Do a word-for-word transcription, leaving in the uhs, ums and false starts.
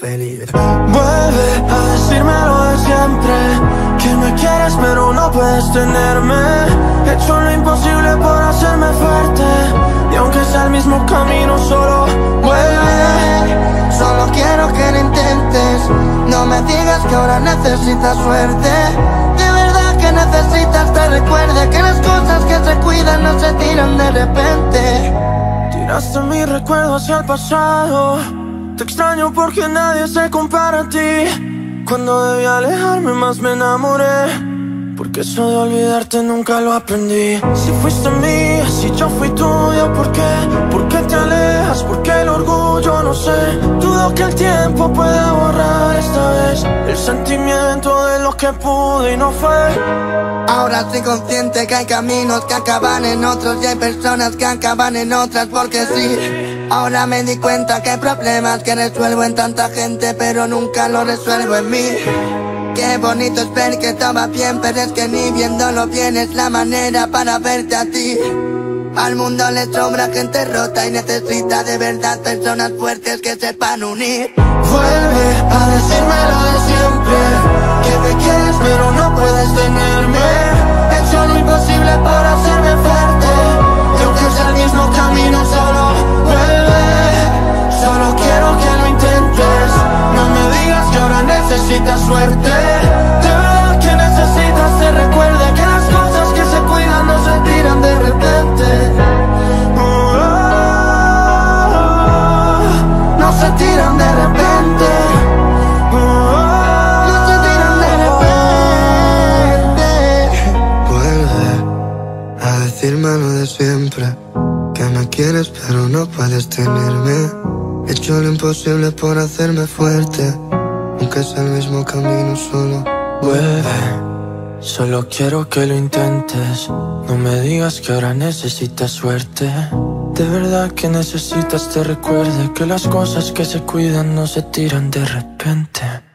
feliz. Vuelve a decírmelo de siempre, que me quieres pero no puedes tenerme. He hecho lo imposible por hacerme fuerte, y aunque sea el mismo camino, solo vuelve. Solo quiero que lo intentes, no me digas que ahora necesitas suerte. De verdad que necesitas te recuerde que las cosas que se cuidan no se tiran de repente. Tiraste mi recuerdo hacia el pasado, te extraño porque nadie se compara a ti. Cuando debí alejarme más me enamoré, porque eso de olvidarte nunca lo aprendí. Si fuiste mía, si yo fui tuya, ¿por qué? ¿Por qué te alejas? ¿Por qué el orgullo? No sé. Dudo que el tiempo pueda borrar esta vez el sentimiento de lo que pude y no fue. Ahora estoy consciente que hay caminos que acaban en otros y hay personas que acaban en otras porque sí. Ahora me di cuenta que hay problemas que resuelvo en tanta gente pero nunca lo resuelvo en mí. Qué bonito es ver que estaba bien, pero es que ni viéndolo bien es la manera para verte a ti. Al mundo le sobra gente rota y necesita de verdad personas fuertes que sepan unir. Vuelve a decírmelo de siempre, que me quieres pero no puedes tenerme. He hecho lo imposible para hacerme fuerte, y aunque sea el mismo camino, solo vuelve. Solo quiero que lo intentes, no me digas que ahora necesitas suerte. De verdad que necesitas te recuerde que las cosas que se cuidan no se tiran de repente. Oh, oh, oh, no se tiran de repente. Oh, oh, no se tiran de repente. Vuelve a decírmelo de siempre, que me quieres pero no puedes tenerme. He hecho lo imposible por hacerme fuerte, aunque sea el mismo camino, solo vuelve. Solo quiero que lo intentes, no me digas que ahora necesitas suerte. De verdad que necesitas te recuerde que las cosas que se cuidan no se tiran de repente.